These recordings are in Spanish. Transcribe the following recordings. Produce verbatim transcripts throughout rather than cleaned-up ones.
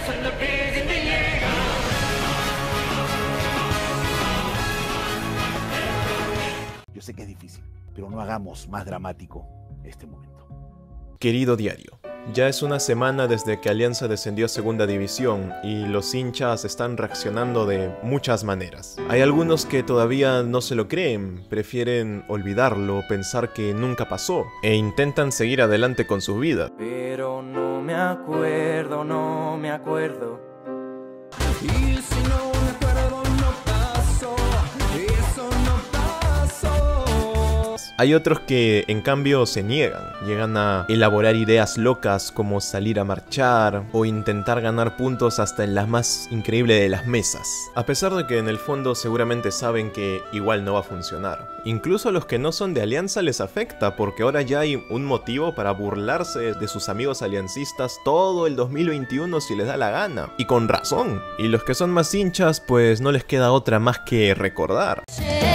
Yo sé que es difícil, pero no hagamos más dramático este momento. Querido diario, ya es una semana desde que Alianza descendió a Segunda División y los hinchas están reaccionando de muchas maneras. Hay algunos que todavía no se lo creen, prefieren olvidarlo, pensar que nunca pasó e intentan seguir adelante con su vida. Pero no me acuerdo, no me acuerdo. Y si no me acuerdo, no pasó, eso no pasó. Hay otros que en cambio se niegan, llegan a elaborar ideas locas como salir a marchar o intentar ganar puntos hasta en la más increíble de las mesas, a pesar de que en el fondo seguramente saben que igual no va a funcionar. Incluso a los que no son de Alianza les afecta porque ahora ya hay un motivo para burlarse de sus amigos aliancistas todo el dos mil veintiuno si les da la gana, y con razón. Y los que son más hinchas pues no les queda otra más que recordar.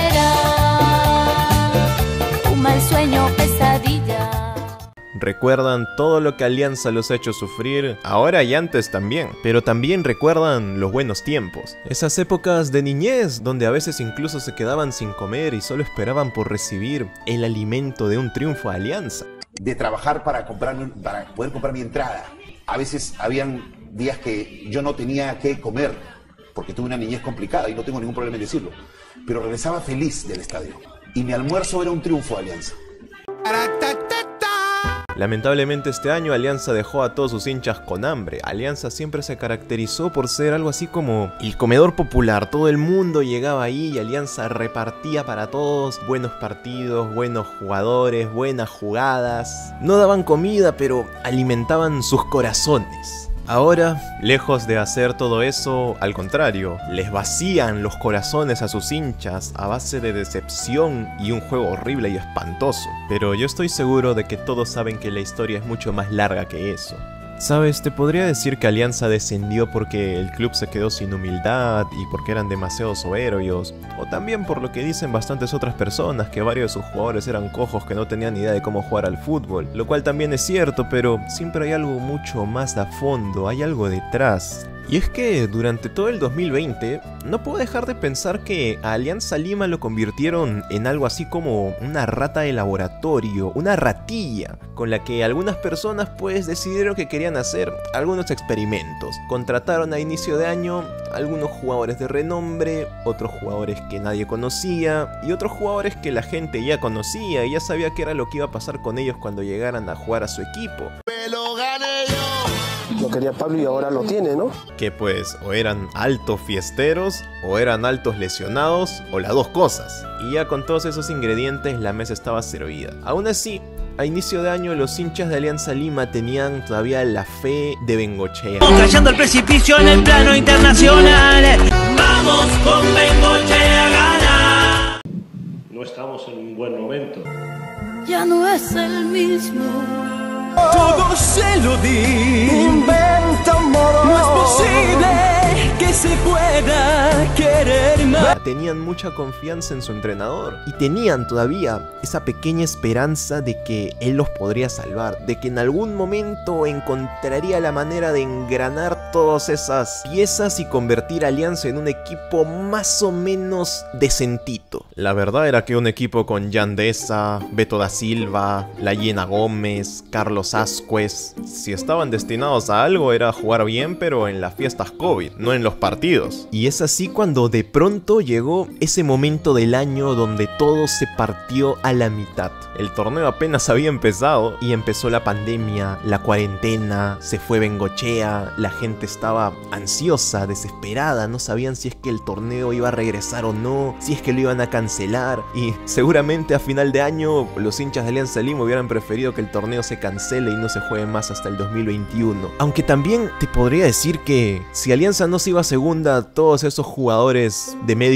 Mal sueño, pesadilla. Recuerdan todo lo que Alianza los ha hecho sufrir, ahora y antes también, pero también recuerdan los buenos tiempos. Esas épocas de niñez, donde a veces incluso se quedaban sin comer y solo esperaban por recibir el alimento de un triunfo a Alianza. De trabajar para, comprarme, para poder comprar mi entrada. A veces habían días que yo no tenía que comer, porque tuve una niñez complicada y no tengo ningún problema en decirlo. Pero regresaba feliz del estadio. Y mi almuerzo era un triunfo de Alianza. Lamentablemente este año Alianza dejó a todos sus hinchas con hambre. Alianza siempre se caracterizó por ser algo así como el comedor popular. Todo el mundo llegaba ahí y Alianza repartía para todos buenos partidos, buenos jugadores, buenas jugadas. No daban comida, pero alimentaban sus corazones. Ahora, lejos de hacer todo eso, al contrario, les vacían los corazones a sus hinchas a base de decepción y un juego horrible y espantoso. Pero yo estoy seguro de que todos saben que la historia es mucho más larga que eso. Sabes, te podría decir que Alianza descendió porque el club se quedó sin humildad y porque eran demasiado soberbios, o también por lo que dicen bastantes otras personas, que varios de sus jugadores eran cojos que no tenían ni idea de cómo jugar al fútbol, lo cual también es cierto, pero siempre hay algo mucho más a fondo, hay algo detrás. Y es que durante todo el dos mil veinte no puedo dejar de pensar que a Alianza Lima lo convirtieron en algo así como una rata de laboratorio, una ratilla, con la que algunas personas pues decidieron que querían hacer algunos experimentos. Contrataron a inicio de año algunos jugadores de renombre, otros jugadores que nadie conocía y otros jugadores que la gente ya conocía y ya sabía qué era lo que iba a pasar con ellos cuando llegaran a jugar a su equipo. ¡Me lo gané yo! Lo quería Pablo y ahora lo tiene, ¿no? Que pues o eran altos fiesteros, o eran altos lesionados, o las dos cosas. Y ya con todos esos ingredientes la mesa estaba servida. Aún así, a inicio de año los hinchas de Alianza Lima tenían todavía la fe de Bengochea. Cayendo el precipicio en el plano internacional. Vamos con Bengochea a ganar. No estamos en un buen momento. Ya no es el mismo. Todo se lo di. Inventa un modo. No es posible que se pueda querer más. Tenían mucha confianza en su entrenador y tenían todavía esa pequeña esperanza de que él los podría salvar, de que en algún momento encontraría la manera de engranar todas esas piezas y convertir a Alianza en un equipo más o menos decentito. La verdad era que un equipo con Yandesa, Beto da Silva, Layena Gómez, Carlos Ascuez, si estaban destinados a algo era jugar bien, pero en las fiestas COVID, no en los partidos. Y es así cuando de pronto llegó ese momento del año donde todo se partió a la mitad. El torneo apenas había empezado y empezó la pandemia, la cuarentena, se fue Bengochea, la gente estaba ansiosa, desesperada, no sabían si es que el torneo iba a regresar o no, si es que lo iban a cancelar, y seguramente a final de año los hinchas de Alianza Lima hubieran preferido que el torneo se cancele y no se juegue más hasta el dos mil veintiuno. Aunque también te podría decir que si Alianza no se iba a segunda, todos esos jugadores de medio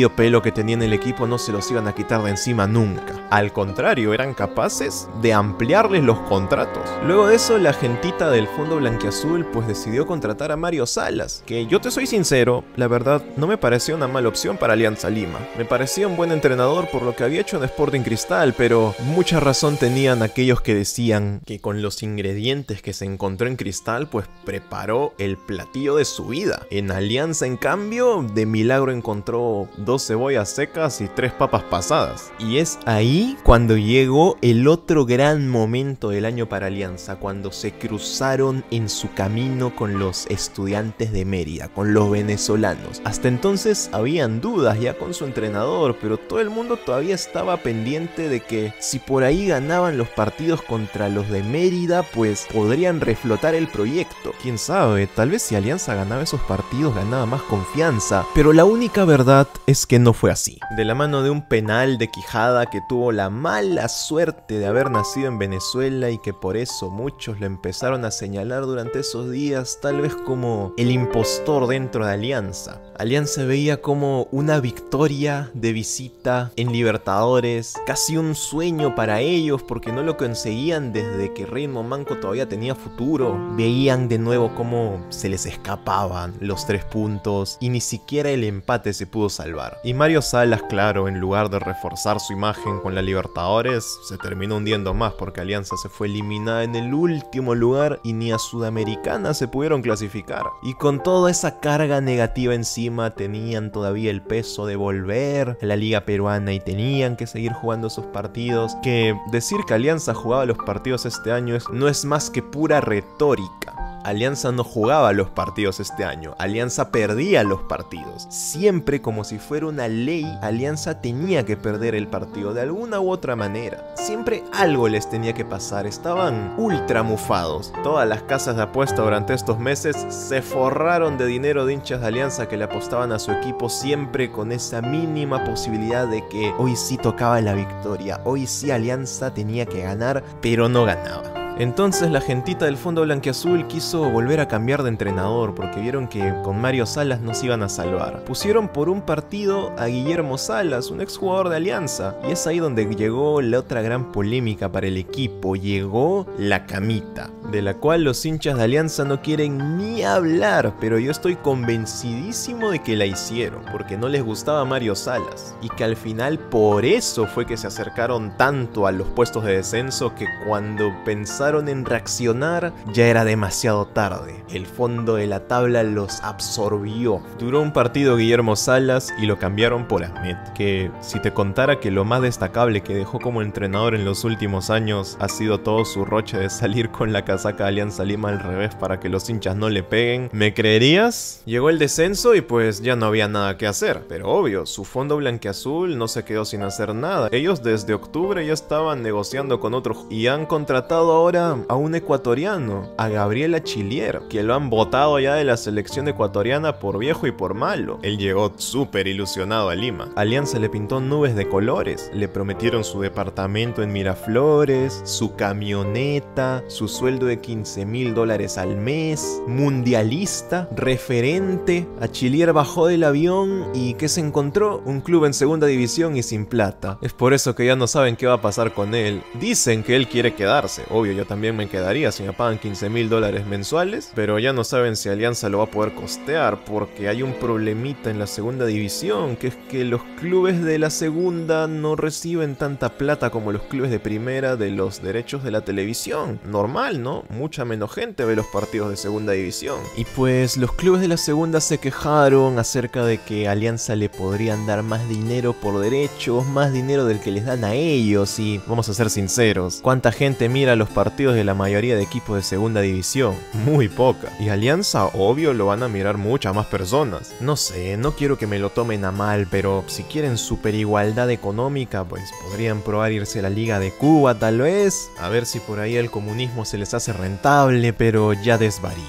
medio pelo que tenía en el equipo no se los iban a quitar de encima nunca. Al contrario, eran capaces de ampliarles los contratos. Luego de eso, la gentita del fondo blanquiazul pues decidió contratar a Mario Salas, que yo te soy sincero, la verdad no me parecía una mala opción para Alianza Lima. Me parecía un buen entrenador por lo que había hecho en Sporting Cristal, pero mucha razón tenían aquellos que decían que con los ingredientes que se encontró en Cristal pues preparó el platillo de su vida. En Alianza, en cambio, de milagro encontró dos cebollas secas y tres papas pasadas. Y es ahí cuando llegó el otro gran momento del año para Alianza, cuando se cruzaron en su camino con los estudiantes de Mérida, con los venezolanos. Hasta entonces habían dudas ya con su entrenador, pero todo el mundo todavía estaba pendiente de que si por ahí ganaban los partidos contra los de Mérida, pues podrían reflotar el proyecto. Quién sabe, tal vez si Alianza ganaba esos partidos ganaba más confianza, pero la única verdad es que no fue así. De la mano de un penal de Quijada que tuvo la mala suerte de haber nacido en Venezuela y que por eso muchos lo empezaron a señalar durante esos días, tal vez como el impostor dentro de Alianza. Alianza veía como una victoria de visita en Libertadores, casi un sueño para ellos porque no lo conseguían desde que Raymond Manco todavía tenía futuro. Veían de nuevo cómo se les escapaban los tres puntos y ni siquiera el empate se pudo salvar. Y Mario Salas, claro, en lugar de reforzar su imagen con la Libertadores, se terminó hundiendo más porque Alianza se fue eliminada en el último lugar y ni a Sudamericana se pudieron clasificar. Y con toda esa carga negativa encima, tenían todavía el peso de volver a la liga peruana y tenían que seguir jugando sus partidos, que decir que Alianza jugaba los partidos este año es, no es más que pura retórica. Alianza no jugaba los partidos este año, Alianza perdía los partidos. Siempre, como si fuera una ley, Alianza tenía que perder el partido de alguna u otra manera. Siempre algo les tenía que pasar, estaban ultra mufados. Todas las casas de apuesta durante estos meses se forraron de dinero de hinchas de Alianza que le apostaban a su equipo siempre con esa mínima posibilidad de que hoy sí tocaba la victoria, hoy sí Alianza tenía que ganar, pero no ganaba. Entonces la gentita del fondo blanquiazul quiso volver a cambiar de entrenador porque vieron que con Mario Salas no se iban a salvar. Pusieron por un partido a Guillermo Salas, un exjugador de Alianza, y es ahí donde llegó la otra gran polémica para el equipo. Llegó la camita, de la cual los hinchas de Alianza no quieren ni hablar, pero yo estoy convencidísimo de que la hicieron porque no les gustaba Mario Salas y que al final por eso fue que se acercaron tanto a los puestos de descenso que cuando pensaron en reaccionar ya era demasiado tarde. El fondo de la tabla los absorbió. Duró un partido Guillermo Salas y lo cambiaron por Ahmed, que si te contara que lo más destacable que dejó como entrenador en los últimos años ha sido todo su roche de salir con la casaca de Alianza Lima al revés para que los hinchas no le peguen, ¿me creerías? Llegó el descenso y pues ya no había nada que hacer, pero obvio, su fondo blanquiazul no se quedó sin hacer nada. Ellos desde octubre ya estaban negociando con otro y han contratado ahora a un ecuatoriano, a Gabriel Achillier, que lo han botado ya de la selección ecuatoriana por viejo y por malo. Él llegó súper ilusionado a Lima. Alianza le pintó nubes de colores, le prometieron su departamento en Miraflores, su camioneta, su sueldo de quince mil dólares al mes, mundialista, referente. Achillier bajó del avión y ¿qué se encontró? Un club en segunda división y sin plata. Es por eso que ya no saben qué va a pasar con él. Dicen que él quiere quedarse, obvio, yo también me quedaría si me pagan quince mil dólares mensuales, pero ya no saben si Alianza lo va a poder costear porque hay un problemita en la segunda división, que es que los clubes de la segunda no reciben tanta plata como los clubes de primera de los derechos de la televisión. Normal, ¿no? Mucha menos gente ve los partidos de segunda división. Y pues los clubes de la segunda se quejaron acerca de que a Alianza le podrían dar más dinero por derechos, más dinero del que les dan a ellos, y vamos a ser sinceros, ¿cuánta gente mira los partidos de la mayoría de equipos de segunda división? Muy poca. Y Alianza, obvio, lo van a mirar muchas más personas. No sé, no quiero que me lo tomen a mal, pero si quieren super igualdad económica, pues podrían probar irse a la Liga de Cuba tal vez, a ver si por ahí el comunismo se les hace rentable, pero ya desvarío.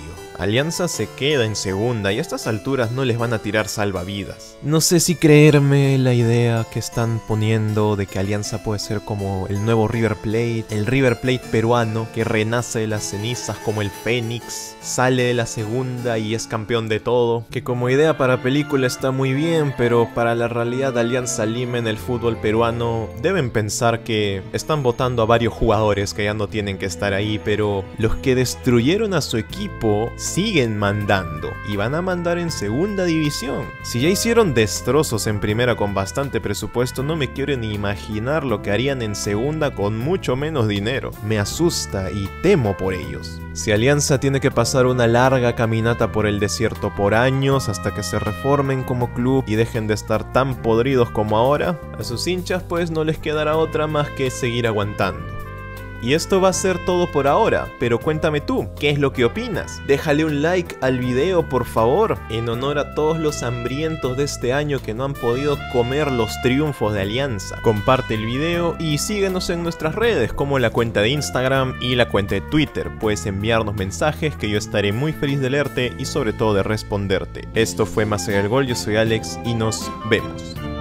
Alianza se queda en segunda y a estas alturas no les van a tirar salvavidas. No sé si creerme la idea que están poniendo de que Alianza puede ser como el nuevo River Plate, el River Plate peruano que renace de las cenizas como el Fénix, sale de la segunda y es campeón de todo, que como idea para película está muy bien, pero para la realidad de Alianza Lima en el fútbol peruano deben pensar que están votando a varios jugadores que ya no tienen que estar ahí, pero los que destruyeron a su equipo siguen mandando y van a mandar en segunda división. Si ya hicieron destrozos en primera con bastante presupuesto, no me quiero ni imaginar lo que harían en segunda con mucho menos dinero. Me asusta y temo por ellos. Si Alianza tiene que pasar una larga caminata por el desierto por años hasta que se reformen como club y dejen de estar tan podridos como ahora, a sus hinchas pues no les quedará otra más que seguir aguantando. Y esto va a ser todo por ahora, pero cuéntame tú, ¿qué es lo que opinas? Déjale un like al video por favor, en honor a todos los hambrientos de este año que no han podido comer los triunfos de Alianza. Comparte el video y síguenos en nuestras redes como la cuenta de Instagram y la cuenta de Twitter. Puedes enviarnos mensajes que yo estaré muy feliz de leerte y sobre todo de responderte. Esto fue Más allá del gol, yo soy Alex y nos vemos.